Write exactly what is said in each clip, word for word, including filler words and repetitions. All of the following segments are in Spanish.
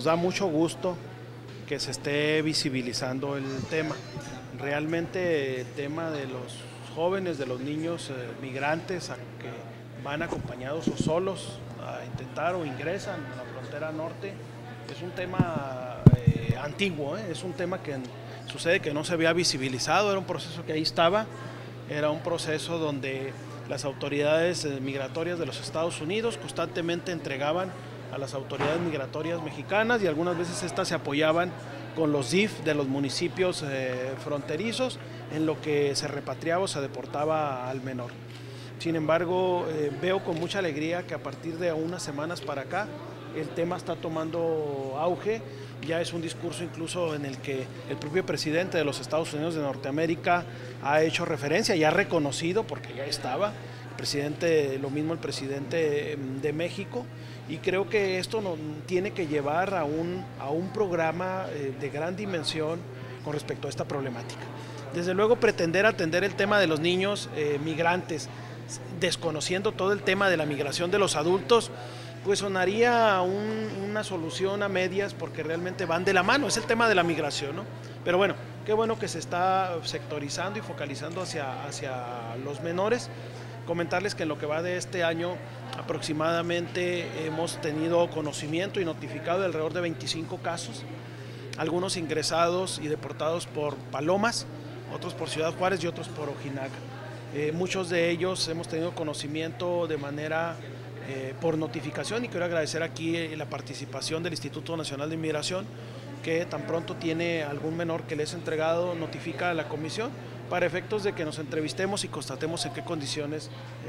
nos da mucho gusto que se esté visibilizando el tema. Realmente el tema de los jóvenes, de los niños eh, migrantes a que van acompañados o solos a intentar o ingresan a la frontera norte, es un tema eh, antiguo, ¿eh? Es un tema que sucede que no se había visibilizado, era un proceso que ahí estaba, era un proceso donde las autoridades migratorias de los Estados Unidos constantemente entregaban a las autoridades migratorias mexicanas y algunas veces estas se apoyaban con los D I F de los municipios eh, fronterizos en lo que se repatriaba o se deportaba al menor. Sin embargo, eh, veo con mucha alegría que a partir de unas semanas para acá el tema está tomando auge. Ya es un discurso incluso en el que el propio presidente de los Estados Unidos de Norteamérica ha hecho referencia y ha reconocido, porque ya estaba, el presidente, lo mismo el presidente de México, y creo que esto nos tiene que llevar a un, a un programa de gran dimensión con respecto a esta problemática. Desde luego pretender atender el tema de los niños eh, migrantes, desconociendo todo el tema de la migración de los adultos, pues sonaría un, una solución a medias porque realmente van de la mano, es el tema de la migración, ¿no? Pero bueno, qué bueno que se está sectorizando y focalizando hacia, hacia los menores. Comentarles que en lo que va de este año aproximadamente hemos tenido conocimiento y notificado de alrededor de veinticinco casos, algunos ingresados y deportados por Palomas, otros por Ciudad Juárez y otros por Ojinaga. Eh, muchos de ellos hemos tenido conocimiento de manera eh, por notificación y quiero agradecer aquí eh, la participación del Instituto Nacional de Inmigración, que tan pronto tiene algún menor que les es entregado, notifica a la comisión para efectos de que nos entrevistemos y constatemos en qué condiciones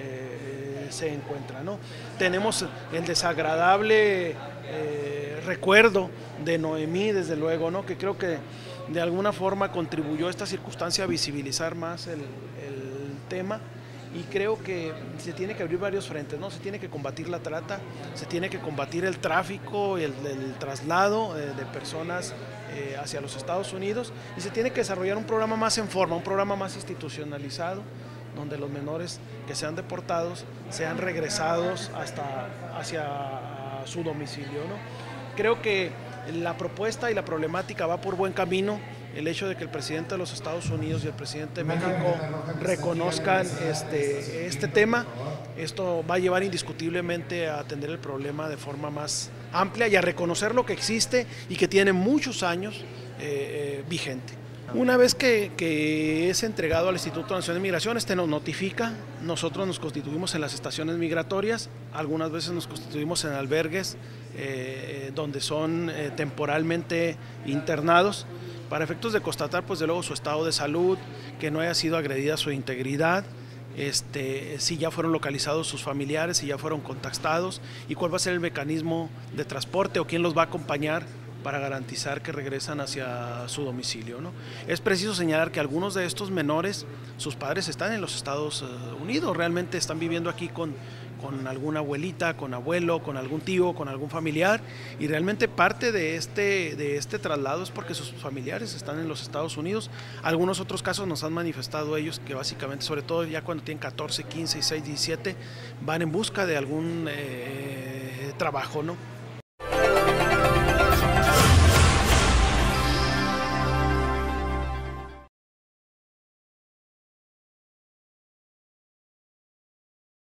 eh, se encuentra, ¿no? Tenemos el desagradable eh, recuerdo de Noemí, desde luego, ¿no? Que creo que de alguna forma contribuyó esta circunstancia a visibilizar más el, el tema. Y creo que se tiene que abrir varios frentes, ¿no? Se tiene que combatir la trata, se tiene que combatir el tráfico, el, el traslado eh, de personas eh, hacia los Estados Unidos y se tiene que desarrollar un programa más en forma, un programa más institucionalizado, donde los menores que sean deportados sean regresados hasta hacia su domicilio, ¿no? Creo que la propuesta y la problemática va por buen camino. El hecho de que el presidente de los Estados Unidos y el presidente de México reconozcan este, este tema, esto va a llevar indiscutiblemente a atender el problema de forma más amplia y a reconocer lo que existe y que tiene muchos años eh, eh, vigente. Una vez que, que es entregado al Instituto Nacional de Migración, este nos notifica, nosotros nos constituimos en las estaciones migratorias, algunas veces nos constituimos en albergues eh, donde son eh, temporalmente internados, para efectos de constatar, pues de luego su estado de salud, que no haya sido agredida su integridad, este, si ya fueron localizados sus familiares, si ya fueron contactados y cuál va a ser el mecanismo de transporte o quién los va a acompañar para garantizar que regresan hacia su domicilio, ¿no? Es preciso señalar que algunos de estos menores, sus padres están en los Estados Unidos, realmente están viviendo aquí con, con alguna abuelita, con abuelo, con algún tío, con algún familiar, y realmente parte de este, de este traslado es porque sus familiares están en los Estados Unidos. Algunos otros casos nos han manifestado ellos que básicamente, sobre todo ya cuando tienen catorce, quince, dieciséis, diecisiete, van en busca de algún eh, trabajo, ¿no?